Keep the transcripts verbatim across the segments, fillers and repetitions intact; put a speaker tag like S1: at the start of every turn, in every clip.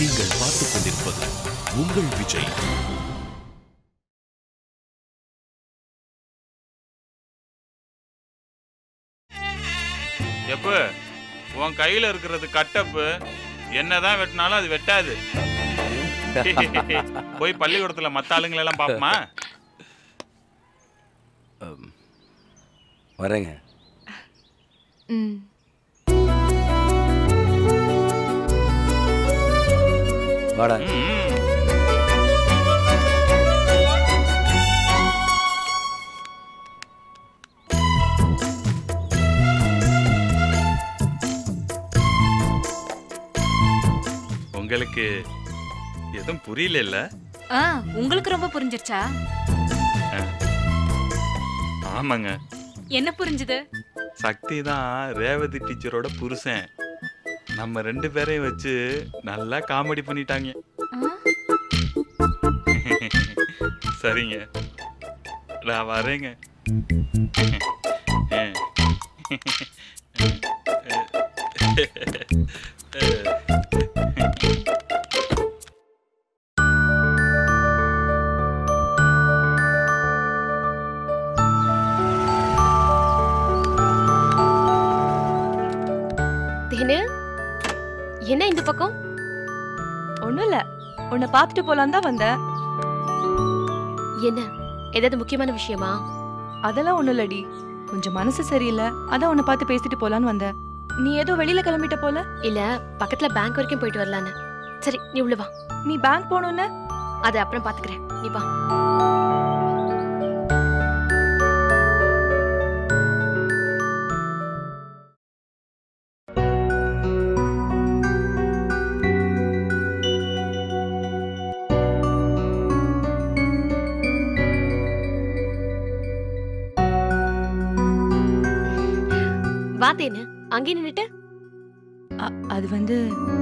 S1: நீங்கள் பார்த்துக் கொண்டிருப்பது உங்கள் விஜய்.
S2: எப்ப உன் கையில இருக்கிறது கட்டப்பு, என்னதான் வெட்டினாலும் அது வெட்டாது. போய் பள்ளிக்கூடத்துல மத்த ஆளுங்களை எல்லாம் பாப்பமா?
S3: வரேங்க. வாடா.
S2: உங்களுக்கு எதுவும் புரியல இல்ல?
S4: உங்களுக்கு ரொம்ப புரிஞ்சிருச்சா?
S2: ஆமாங்க.
S4: என்ன புரிஞ்சுது?
S2: சக்தி தான் ரேவதி டீச்சரோட புருஷன். நம்ம ரெண்டு பேரையும் வச்சு நல்லா காமெடி பண்ணிட்டாங்க. சரிங்க, நான் வரேங்க.
S5: என்ன இந்த பக்கம்?
S6: ஒண்ணும் இல்ல, உன்னை பார்த்துட்டு போலாம் தான் வந்தேன்.
S5: என்ன, ஏதாவது முக்கியமான விஷயமா?
S6: அதெல்லாம் ஒண்ணும் இல்லடி, கொஞ்சம் மனசு சரியில்லை, அதான் உன்னை பார்த்து பேசிட்டு போலான்னு வந்தேன். நீ ஏதோ வெளியில கிளம்பிட்ட போல?
S5: இல்ல, பக்கத்துல பேங்க் வரைக்கும் போயிட்டு வரலான்னு. சரி, நீ உள்ள வா.
S6: நீ பேங்க் போகணும்னு?
S5: அதை அப்புறம் பாத்துக்கிறேன், நீ வா. வாத்தேன்னு அங்கே நின்னுட்டு?
S6: அது வந்து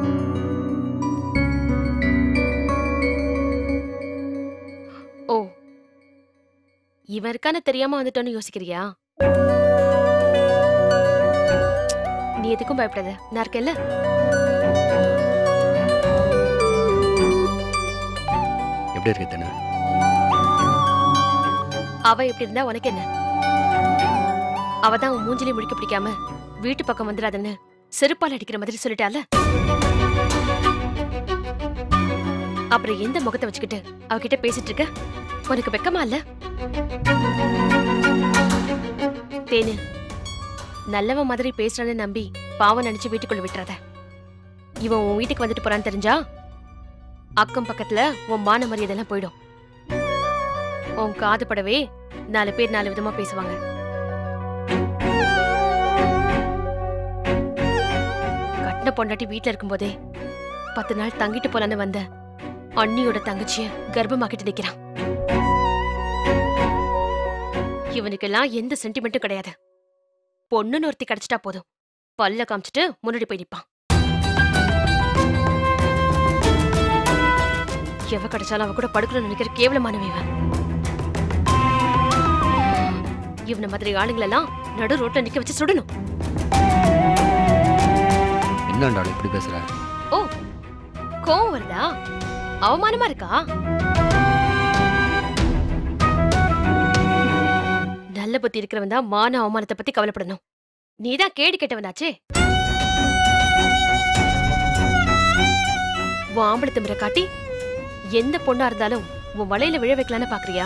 S5: ஓ, இவன் இருக்கான தெரியாம வந்துட்டோன்னு யோசிக்கிறியா? நீ எதுக்கும் பயப்படாத, நான் இருக்கேன்ல.
S3: எப்படி இருக்கு தானே?
S5: அவ எப்படி இருந்தா உனக்கு என்ன? அவதான் உன் மூஞ்சிலே முடிக்க பிடிக்காம வீட்டு பக்கம் வந்துடாதுன்னு செருப்பால் அடிக்கிற மாதிரி சொல்லிட்டால. அப்புறம் எந்த முகத்தை வச்சுக்கிட்டு அவகிட்ட பேசிட்டு இருக்க? உனக்கு வெக்கமா இல்ல? தேனு, நல்லவன் மாதிரி பேசுறான்னு நம்பி பாவம் நினைச்சு வீட்டுக்குள்ள விட்டுறாத. இவன் உன் வீட்டுக்கு வந்துட்டு போறான்னு தெரிஞ்சா அக்கம் பக்கத்துல உன் மான மரியாதை எல்லாம் போயிடும். உன் காது படவே நாலு பேர் நாலு விதமா பேசுவாங்க. கட்டின பொண்டாட்டி வீட்டுல இருக்கும் போதே பத்து நாள் தங்கிட்டு போலான்னு வந்த அண்ணியோட தங்கச்சிய கர்ப்பமாக்கிட்டு நிக்கிறான். இவனுக்கெல்லாம் எந்த சென்டிமெண்ட்டும் கிடையாது. பொண்ணுன்னு ஒருத்தி கிடைச்சிட்டா போதும், பல்ல காமிச்சிட்டு முன்னாடி போய் நிப்பான். எவ கிடைச்சாலும் அவ கூட படுக்கணும்னு நினைக்கிற கேவலமானவன். இவனை மாதிரி ஆளுங்களெல்லாம் நடு ரோட்ல நிக்க வச்சு சுடணும்.
S3: என்னடா இப்படி பேசுற?
S5: ஓ, கோவம் வருதா? அவமானமா இருக்கா? நல்ல புத்தி இருக்கிறவன் தான் மான அவமானத்தை பத்தி கவலைப்படணும். நீதான் கேடு கெட்டவனாச்சே. உன் ஆம்பளை திமிர காட்டி எந்த பொண்ணா இருந்தாலும் உன் வலையில விழ வைக்கலான்னு பாக்குறியா?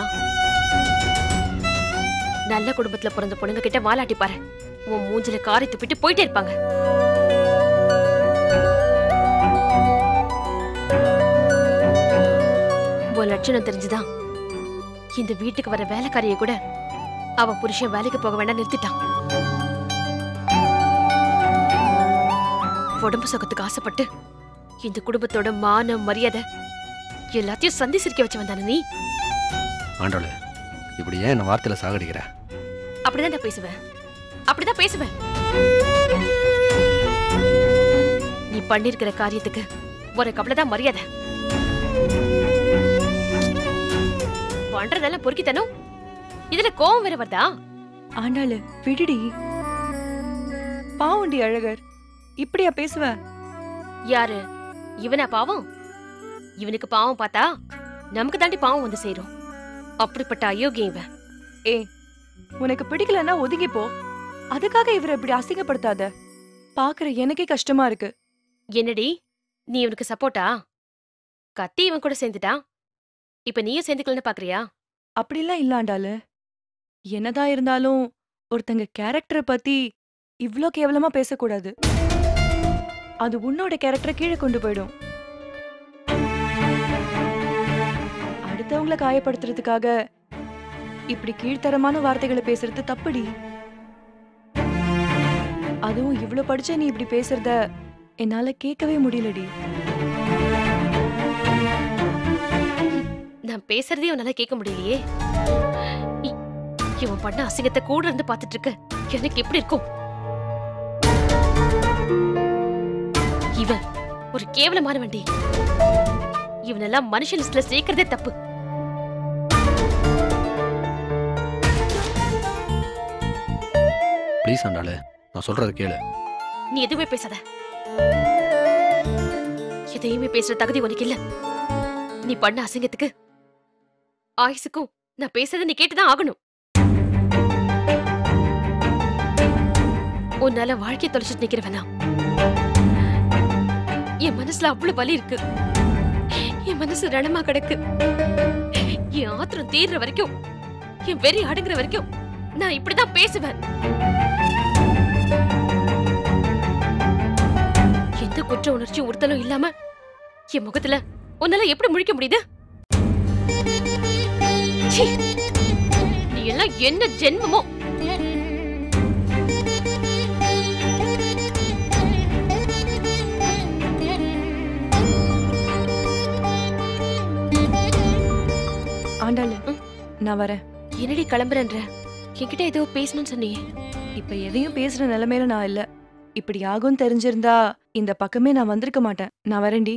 S5: நல்ல குடும்பத்துல பிறந்த பொண்ணுங்க கிட்ட வாலாட்டி பாரு, உன் மூஞ்சில காரி துப்பிட்டு போயிட்டே இருப்பாங்க. உன் லட்சணம் தெரிஞ்சுதான் இந்த வீட்டுக்கு வர வேலைக்காரியை கூட அவ புருஷன் வேலைக்கு போக வேண்டாம் நிறுத்திட்டான். உடம்பு சுகத்துக்கு ஆசைப்பட்டு இந்த குடும்பத்தோட மான மரியாதை எல்லாத்தையும் சந்தி சிரிக்க வச்சு வந்தானே நீ.
S3: ஆண்டோல, இப்படி ஏன் என்ன வார்த்தையில சாகடிக்கிற?
S5: அப்படிதான் நான் பேசுவேன், அப்படிதான் பேசுவேன். நீ பண்ணிருக்கிற காரியத்துக்கு உனக்கு அவ்வளவுதான் மரியாதை. பண்றதெல்லாம் பொறுக்கித்தனும், இதுல கோவம் வேற வருதா?
S6: ஆண்டாளு விடுடி, பாவண்டி அழகர், இப்படியா பேசுவ?
S5: யாரு இவனா பாவம்? இவனுக்கு பாவம் பார்த்தா நமக்கு தாண்டி பாவம் வந்து சேரும். அப்படிப்பட்ட அயோக்கியம் இவன்.
S6: ஏ உனக்கு பிடிக்கலன்னா ஒதுங்கி போ. அதுக்காக இவரை இப்படி அசிங்கப்படுத்தாத. பாக்குற எனக்கே கஷ்டமா இருக்கு.
S5: என்னடி நீ இவனுக்கு சப்போர்ட்டா? கத்தி இவன் கூட சேர்ந்துட்டான், இப்ப நீயும் சேர்ந்துக்கலன்னு பாக்குறியா?
S6: அப்படிலாம் இல்லாண்டாலு. என்னதான் இருந்தாலும் ஒருத்தங்க கேரக்டரை பத்தி இவ்ளோ கேவலமா பேசக்கூடாது. அது உன்னோட கேரக்டரை கீழே கொண்டு போயிடும். அடுத்தவங்களை காயப்படுத்துறதுக்காக இப்படி கீழ்த்தரமான வார்த்தைகளை பேசுறது தப்புடி. அதுவும் இவ்ளோ படிச்ச நீ இப்படி பேசுறத என்னால கேட்கவே முடியலடி.
S5: நான் பேசுறதே உன்னால கேட்க முடியலையே. இ- இவன் பண்ண அசிங்கத்தை கூட இருந்து பாத்துட்டு இருக்க எனக்கு எப்படி இருக்கும்? இவன் ஒரு கேவலமான வண்டி. இவனெல்லாம் மனுஷ லிஸ்ட்ல சேர்க்கறதே தப்பு.
S3: ப்ளீஸ் ஆண்டாளு, நான் சொல்றத கேளு.
S5: நீ எதுவுமே பேசாத. எதையுமே பேசுற தகுதி உனக்கு இல்ல. நீ பண்ண அசிங்கத்துக்கு ஆயுசுக்கும் நான் பேசுறத நீ கேட்டுதான் ஆகணும். உன்னால வாழ்க்கையை தொலைச்சிட்டு நிக்கிறவனா? என் மனசுல அவ்வளவு வலி இருக்கு. என் மனசு ரணமா கிடக்கு. என் ஆத்திரம் தீர்ற வரைக்கும், என் வெறி அடங்குற வரைக்கும் நான் இப்படிதான் பேசுவேன். எந்த குற்ற உணர்ச்சி உறுத்தலும் இல்லாம என் முகத்துல உன்னால எப்படி முழிக்க முடியுது? சீ, நீ எல்லாம் என்ன ஜென்மமோ?
S6: ஆண்டாளு, நான் வரேன்.
S5: என்னடி கிளம்புறன்ற? என்கிட்ட ஏதோ பேசணும்னு சொன்னியே.
S6: இப்ப எதையும் பேசுற நிலைமையில நான் இல்ல. இப்படி ஆகும் தெரிஞ்சிருந்தா இந்த பக்கமே நான் வந்திருக்க மாட்டேன். நான் வரேன்டி.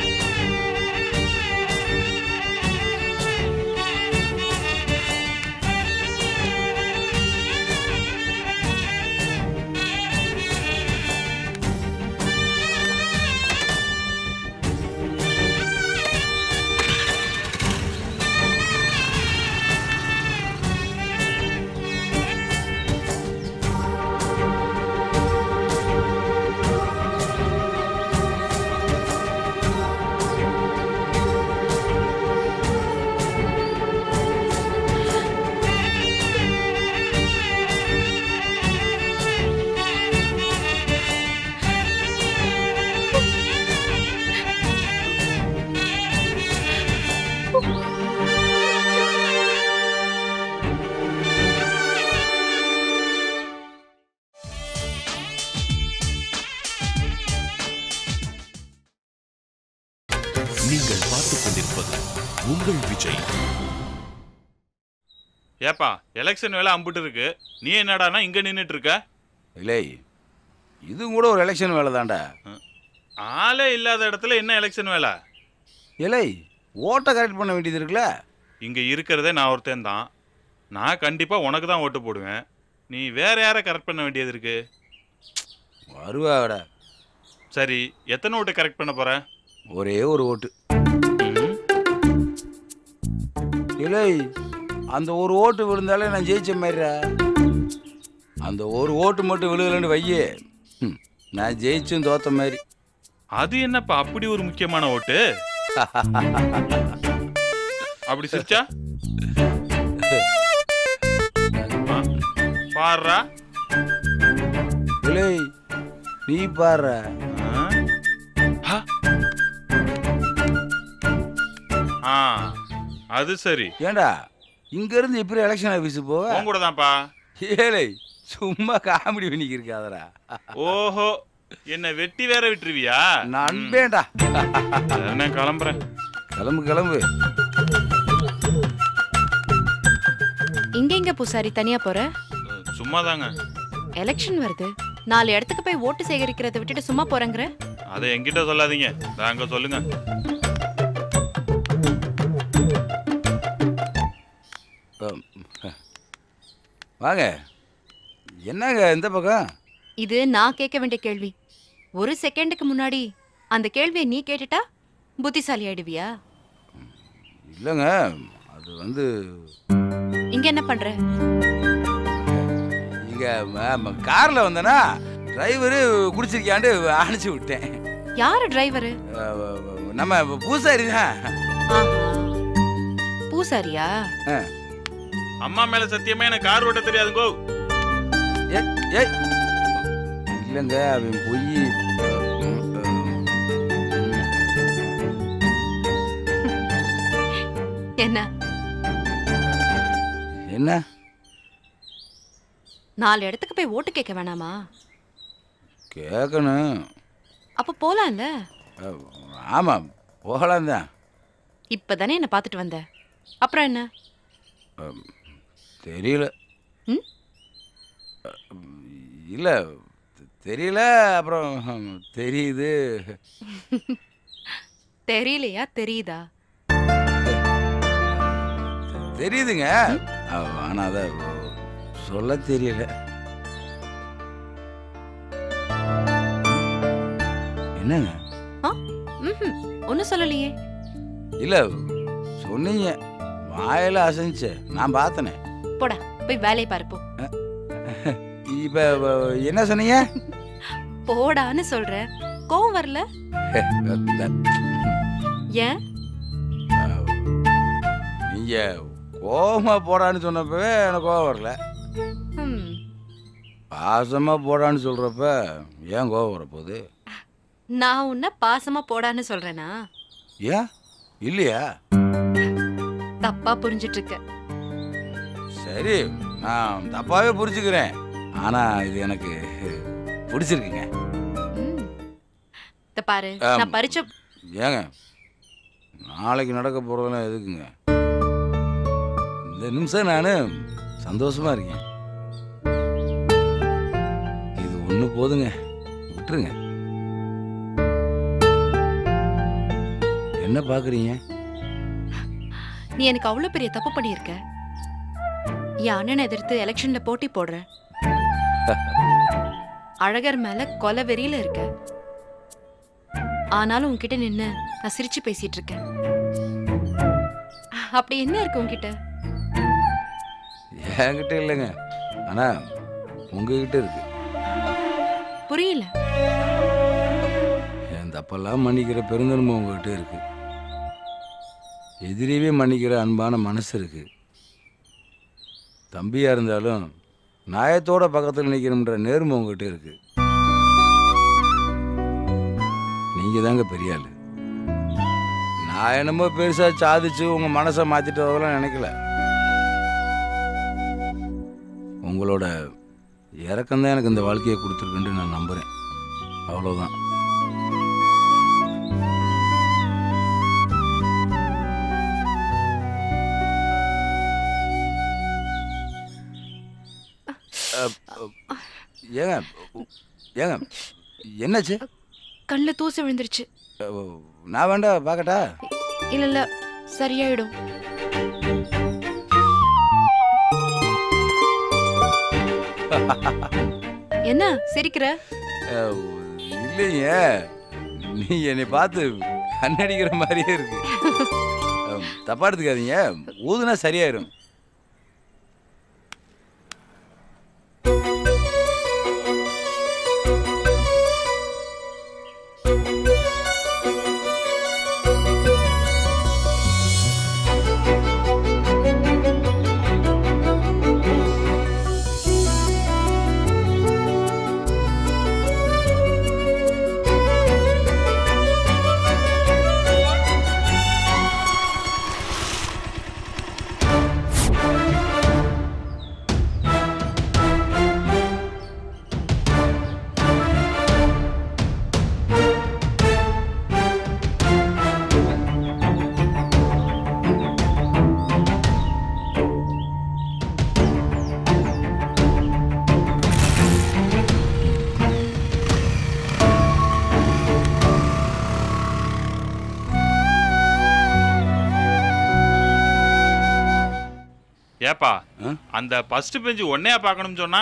S1: நீங்கள் பார்த்துக் கொண்டிருப்பது உங்கள் விஜய்.
S2: ஏப்பா எலெக்ஷன் வேலை அம்புட்டு இருக்கு, நீ என்னடானா இங்க நின்னுட்டு இருக்க?
S7: இல்லை, இது கூட ஒரு எலெக்ஷன் வேலை தான்டா.
S2: ஆளே இல்லாத இடத்துல என்ன எலெக்ஷன் வேலை?
S7: இல்லை, ஓட்டை கரெக்ட் பண்ண வேண்டியது இருக்குல்ல.
S2: இங்க இருக்கிறதே நான் ஒருத்தன் தான். நான் கண்டிப்பா உனக்கு தான் ஓட்டு போடுவேன். நீ வேற யாரை கரெக்ட் பண்ண வேண்டியது இருக்கு?
S7: வருவாடா.
S2: சரி, எத்தனை ஓட்டு கரெக்ட் பண்ண போற?
S7: ஒரே ஒரு ஓட்டு.
S2: ம்,
S7: இல்லை, அந்த ஒரு ஓட்டு விழுந்தாலே நான் ஜெயிச்ச மாதிரிடா. அந்த ஒரு ஓட்டு மட்டும் விழுகலன்னு வையே, ம், நான் ஜெயிச்சும் தோத்த மாதிரி.
S2: அது என்னப்பா அப்படி ஒரு முக்கியமான ஓட்டு? அப்படி சிரிச்சா பாடுறா.
S7: இல்லை, நீ பாடுற.
S2: ஆ, அது சரி.
S7: ஏண்டா இங்க இருந்து எப்படி எலெக்ஷன் ஆபீஸ் போவ?
S2: உன் கூட தான்ப்பா.
S7: ஏழை, சும்மா காமெடி பண்ணிக்கு இருக்காதடா.
S2: ஓஹோ, என்ன வெட்டி வேற விட்டுருவியா?
S7: நண்பேண்டா.
S2: நான் கிளம்புறேன்.
S7: கிளம்பு கிளம்பு.
S8: இங்க எங்க பூசாரி தனியா போற?
S2: சும்மாதாங்க.
S8: எலெக்ஷன் வருது, நாலு இடத்துக்கு போய் ஓட்டு சேகரிக்கிறத விட்டுட்டு சும்மா போறேங்கிற?
S2: அதை என்கிட்ட சொல்லாதீங்க, அங்க சொல்லுங்க.
S7: வாங்க. என்னங்க இந்த பக்கம்?
S8: இது நான் கேட்க வேண்டிய கேள்வி. ஒரு செகண்டுக்கு முன்னாடி அந்த கேள்வியை நீ கேட்டுட்டா புத்திசாலி ஆயிடுவியா?
S7: இல்லைங்க, அது வந்து
S8: இங்க என்ன பண்ற?
S7: இங்கே காரில் வந்தேன்னா டிரைவரு குடிச்சிருக்கியாண்டு அனுப்பிச்சி விட்டேன்.
S8: யாரு டிரைவரு?
S7: நம்ம பூசாரி தான்.
S8: பூசாரியா?
S2: அம்மா மேல சத்தியமா எனக்கு கார் ஓட்ட தெரியாதுங்கோ.
S7: இல்லைங்க, அவன் போய்
S8: என்ன
S7: என்ன
S8: நாலு இடத்துக்கு போய் ஓட்டு கேட்க வேணாமா?
S7: கேட்கணும்.
S8: அப்ப போலாம்ல?
S7: ஆமாம், போகலாம் தான்.
S8: இப்பதானே என்ன பார்த்துட்டு வந்த, அப்புறம் என்ன?
S7: தெரியல. இல்ல தெரியல, அப்புறம் தெரியுது.
S8: தெரியலையா? தெரியுதா?
S7: தெரியுதுங்க, ஆனா அத சொல்ல தெரியல. என்னங்க?
S8: ஒன்னும் சொல்லலையே.
S7: இல்ல சொன்னீங்க, வாயில அசைஞ்சு நான் பார்த்தனே.
S8: போடா, போய் வேலையை பாருப்போ.
S7: இப்ப என்ன சொன்னீங்க?
S8: போடான்னு சொல்ற. கோவம் வரல? ஏன்?
S7: நீங்க கோவமா போடான்னு சொன்னப்பவே எனக்கு கோவம் வரல. பாசமா போடான்னு சொல்றப்ப ஏன் கோவம் வரப்போகுது?
S8: நான் உன்னை பாசமா போடான்னு சொல்றேனா?
S7: ஏன் இல்லையா?
S8: தப்பா புரிஞ்சிட்டு இருக்க.
S7: சரி, நான் தப்பாவே புரிஞ்சுக்கிறேன். ஆனா இது எனக்கு பிடிச்சிருக்குங்க.
S8: பாரு, நான் பரிச்ச
S7: ஏங்க நாளைக்கு நடக்க போறதெல்லாம் எதுக்குங்க? இந்த நிமிஷம் நானு சந்தோஷமா இருக்கேன். இது ஒண்ணு போதுங்க, விட்டுருங்க. என்ன பாக்குறீங்க?
S8: நீ எனக்கு அவ்வளவு பெரிய தப்பு பண்ணியிருக்க. என் அண்ணனை எதிர்த்து எலெக்ஷன்ல போட்டி போடுற. அழகர் மேல கொலை வெறியில இருக்க. ஆனாலும் உன்கிட்ட நின்னு நான் சிரிச்சு பேசிட்டு இருக்கேன். அப்படி என்ன இருக்கு உன்கிட்ட?
S7: என்கிட்ட இல்லைங்க, ஆனா உங்ககிட்ட இருக்கு.
S8: புரியல.
S7: என் தப்பெல்லாம் மன்னிக்கிற பெருந்தன்மை உங்ககிட்ட இருக்கு. எதிரியவே மன்னிக்கிற அன்பான மனசு இருக்கு. தம்பியா இருந்தாலும் நியாயத்தோட பக்கத்தில் நிற்கணுன்ற நேர்மை உங்ககிட்ட இருக்கு. நீங்க தாங்க பெரிய ஆளு. நான் என்னமோ பெருசா சாதிச்சு உங்க மனசை மாத்திட்டதெல்லாம் நினைக்கல. உங்களோட இறக்கம்தான் எனக்கு இந்த வாழ்க்கையை கொடுத்துருக்குன்னு நான் நம்புறேன். அவ்வளவுதான். ஏங்க ஏங்க என்னாச்சு?
S8: கண்ணில் தூசி விழுந்துருச்சு.
S7: நான் வேண்டா பார்க்கட்டா?
S8: இல்ல இல்ல, சரியாயிடும். என்ன சிரிக்கிற?
S7: இல்லைங்க, நீ என்னை பார்த்து கண்ணடிக்கிற மாதிரியே இருக்கு. தப்பா எடுத்துக்காதீங்க, ஊதுனா சரியாயிரும்.
S2: ஏப்பா, அந்த ஃபர்ஸ்ட் பெஞ்ச் ஒன்னையா பார்க்கணும்னு சொன்னா?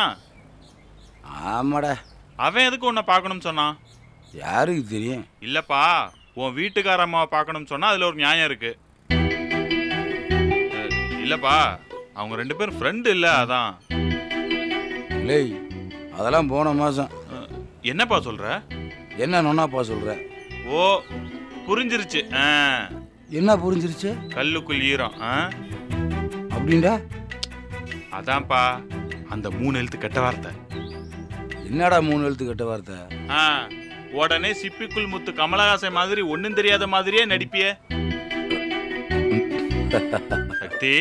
S7: ஆமாடா.
S2: அவன் எதுக்கு உன்னை பார்க்கணும்னு சொன்னான்?
S7: யாருக்கு தெரியும்?
S2: இல்லப்பா, உன் வீட்டுக்கார அம்மாவை பார்க்கணும்னு சொன்னா அதுல ஒரு நியாயம் இருக்கு. அஹ், இல்லப்பா அவங்க ரெண்டு பேரும் ஃப்ரெண்டு இல்ல, அதான்.
S7: இல்லை அதெல்லாம் போன மாதம்.
S2: அஹ், என்னப்பா சொல்ற?
S7: என்ன நொன்னாப்பா சொல்கிற?
S2: ஓ புரிஞ்சிருச்சு. ஆ,
S7: என்ன புரிஞ்சிருச்சு?
S2: கல்லுக்குள் ஈரம். ஆ,
S7: அப்படின்டா
S2: அதான்ப்பா அந்த மூணு எழுத்து கெட்ட வார்த்தை.
S7: என்னடா மூணு எழுத்து கெட்ட வார்த்தை?
S2: ஆ, உடனே சிப்பிக்குள் முத்து கமலஹாசன் மாதிரி ஒண்ணும் தெரியாத மாதிரியே நடிப்பியே. சக்தி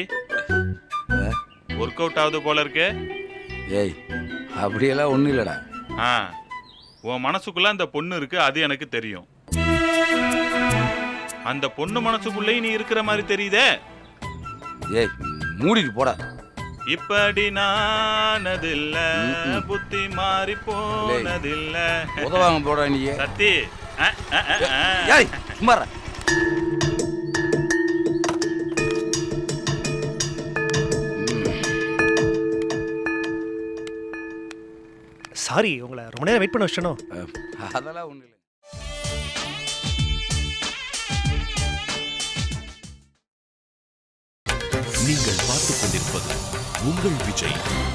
S2: ஒர்க் அவுட் ஆகுது போல இருக்கு.
S7: ஏய் அப்படியெல்லாம் ஒன்றும் இல்லைடா.
S2: ஆ, உன் மனசுக்குள்ள அந்த பொண்ணு இருக்கு, அது எனக்கு தெரியும். அந்த பொண்ணு மனசுக்குள்ளேயும் நீ இருக்கிற மாதிரி தெரியுதே.
S7: ஏய் மூடிட்டு போடா.
S2: இப்படி நானதில்ல, புத்தி மாறி போனதில்ல.
S7: உதவாங்க போடா நீ.
S2: சத்தி அ, அ, அ, அ.
S7: ஏய் சும்மா இரு.
S9: சாரி, உங்களை ரொம்ப நேரம் வெயிட் பண்ண வச்சணும்.
S7: அதெல்லாம் ஒன்றும் இல்லை.
S1: நீங்கள் பார்த்துக் கொண்டிருப்பது உங்கள் விஜய்.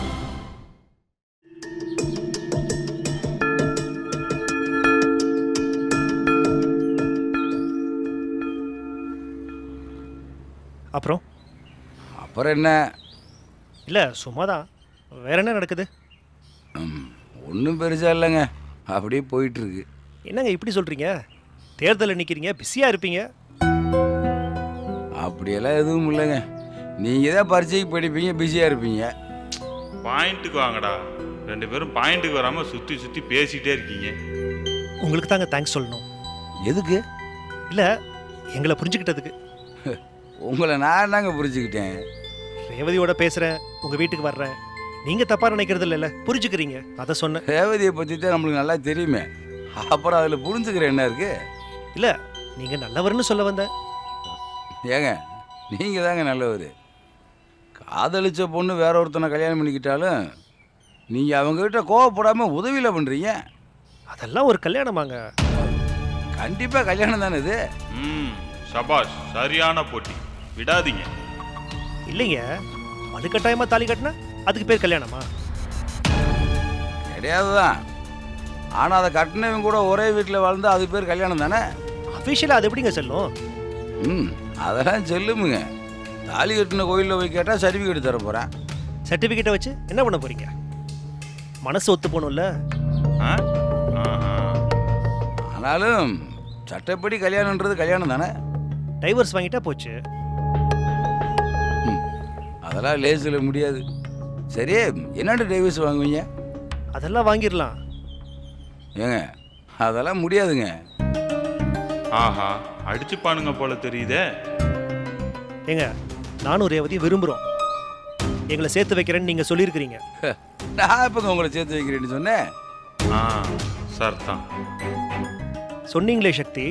S9: அப்புறம்
S7: அப்புறம் என்ன?
S9: இல்லை சும்மா தான். வேற என்ன நடக்குது?
S7: ஒன்றும் பெருசா இல்லைங்க, அப்படியே போயிட்டு இருக்கு.
S9: என்னங்க இப்படி சொல்கிறீங்க? தேர்தலில் நிற்கிறீங்க, பிஸியாக இருப்பீங்க.
S7: அப்படியெல்லாம் எதுவும் இல்லைங்க. நீங்கள் தான் பரீட்சைக்கு படிப்பீங்க, பிஸியாக இருப்பீங்க.
S2: பாயிண்ட்டுக்கு வாங்கடா. ரெண்டு பேரும் பாயிண்ட்டுக்கு வராம சுத்தி சுத்தி பேசிட்டே இருக்கீங்க.
S9: உங்களுக்கு தாங்க தேங்க்ஸ் சொல்லணும்.
S7: எதுக்கு?
S9: இல்லை எங்களை புரிஞ்சுக்கிட்டதுக்கு.
S7: உங்களை நான் தாங்க புரிஞ்சுக்கிட்டேன்.
S9: ரேவதியோட பேசுகிறேன், உங்கள் வீட்டுக்கு வர்றேன், நீங்கள் தப்பாக நினைக்கிறது இல்லைல்ல, புரிஞ்சுக்கிறீங்க, அதை சொன்னேன்.
S7: ரேவதியை பற்றி தான் நம்மளுக்கு நல்லா தெரியுமே, அப்புறம் அதில் புரிஞ்சுக்கிற என்ன இருக்கு?
S9: இல்லை நீங்கள் நல்லவர்னு சொல்ல வந்தேன்.
S7: ஏங்க நீங்கள் தாங்க நல்லவர். காதலிச்ச பொண்ணு வேற ஒருத்தனை கல்யாணம் பண்ணிக்கிட்டாலும் நீங்கள் அவங்ககிட்ட கோவப்படாமல் உதவியில் பண்ணுறீங்க.
S9: அதெல்லாம் ஒரு கல்யாணமாங்க?
S7: கண்டிப்பாக கல்யாணம் தானே இது.
S2: ம், சபாஷ், சரியான போட்டி, விடாதீங்க.
S9: இல்லைங்க, வலுக்கட்டாயமாக தாலி கட்டினா அதுக்கு பேர் கல்யாணமா?
S7: கிடையாது தான். ஆனால் அதை கட்டினவங்க கூட ஒரே வீட்டில் வாழ்ந்து அது பேர் கல்யாணம் தானே.
S9: அஃபிஷியலாக அது எப்படிங்க செல்லும்?
S7: ம் அதெல்லாம் சொல்லுமுங்க. தாலி கட்டின கோயிலில் போய் கேட்டால் சர்டிஃபிகேட் தர போகிறேன்.
S9: சர்டிஃபிகேட்டை வச்சு என்ன பண்ண போறீங்க? மனசு ஒத்து போகணும்ல.
S2: ஆ? ஆஹா.
S7: ஆனாலும் சட்டப்படி கல்யாணன்றது கல்யாணம் தானே.
S9: டைவர்ஸ் வாங்கிட்டா போச்சு.
S7: ம் அதெல்லாம் லேசில் முடியாது. சரி, என்னென்ன டைவர்ஸ் வாங்குவீங்க?
S9: அதெல்லாம் வாங்கிடலாம்.
S7: ஏங்க அதெல்லாம் முடியாதுங்க.
S2: ஆஹா, அடிச்சுப்பானுங்க போல தெரியுதே.
S9: ஏங்க நானும் ரேவதி விரும்புகிறோம். எங்களை சேர்த்து வைக்கிறேன்னு நீங்கள் சொல்லியிருக்கிறீங்க.
S7: நான் எப்போங்க உங்களை சேர்த்து வைக்கிறேன்னு சொன்னேன்?
S2: ஆ, சார் தான்
S9: சொன்னீங்களே சக்தி.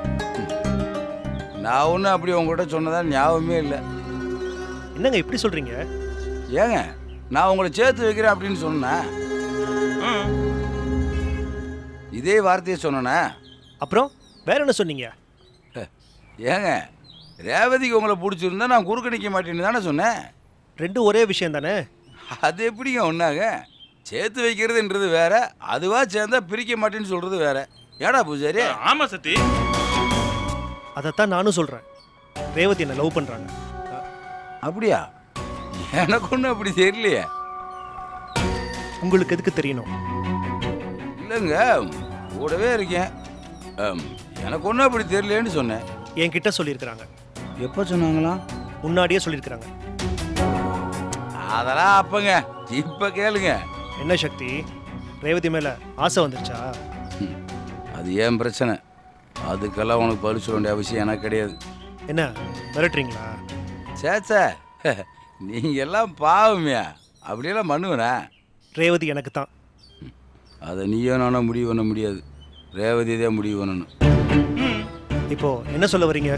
S7: நான் ஒன்றும் அப்படி உங்கள்கிட்ட சொன்னதா ஞாபகமே இல்லை.
S9: என்னங்க இப்படி சொல்கிறீங்க?
S7: ஏங்க நான் உங்களை சேர்த்து வைக்கிறேன் அப்படின்னு சொன்னேன்.
S2: ம்.
S7: இதே வார்த்தையை சொன்னேண்ணே.
S9: அப்புறம் வேற என்ன சொன்னீங்க?
S7: ஏங்க ரேவதிக்கு உங்களை பிடிச்சிருந்தா நான் குறுக்க நிற்க மாட்டேன்னு தானே சொன்னேன்.
S9: ரெண்டும் ஒரே விஷயம் தானே.
S7: அது எப்படிங்க ஒன்றாக? சேர்த்து வைக்கிறதுன்றது வேற, அதுவா சேர்ந்தா பிரிக்க மாட்டேன்னு சொல்றது வேற. ஏடா பூஜாரி?
S2: ஆமா சத்தி,
S9: அதைத்தான் நானும் சொல்கிறேன். ரேவதி என்னை லவ் பண்ணுறாங்க.
S7: அப்படியா? எனக்கு ஒன்றும் அப்படி தெரியலையே.
S9: உங்களுக்கு எதுக்கு தெரியணும்?
S7: இல்லைங்க, கூடவே இருக்கேன். ஆம், எனக்கு ஒன்றும் அப்படி தெரியலேன்னு சொன்னேன்.
S9: என்கிட்ட சொல்லியிருக்கிறாங்க.
S7: எப்போ சொன்னாங்களா?
S9: முன்னாடியே சொல்லியிருக்கிறாங்க.
S7: அதெல்லாம் அப்பங்க, இப்போ கேளுங்க.
S9: என்ன சக்தி, ரேவதி மேலே ஆசை வந்துருச்சா?
S7: ம், அது ஏன் பிரச்சனை. அதுக்கெல்லாம் உனக்கு பதில் சொல்ல வேண்டிய அவசியம் எனக்கு கிடையாது.
S9: என்ன மிரட்டுறீங்களா?
S7: சேச்சா, நீங்கள் எல்லாம் பாவமையா? அப்படியெல்லாம் பண்ணுவேண்ணா?
S9: ரேவதி எனக்கு தான்.
S7: அதை நீயோ நானோ முடிவு பண்ண முடியாது. ரேவதி தான் முடிவு பண்ணணும்.
S9: இப்போ என்ன சொல்ல வரீங்க?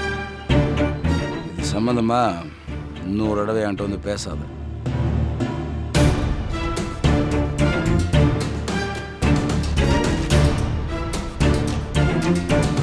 S7: இது சம்மந்தமா இன்னொரு தடவை என்கிட்ட வந்து பேசாத.
S9: Thank you.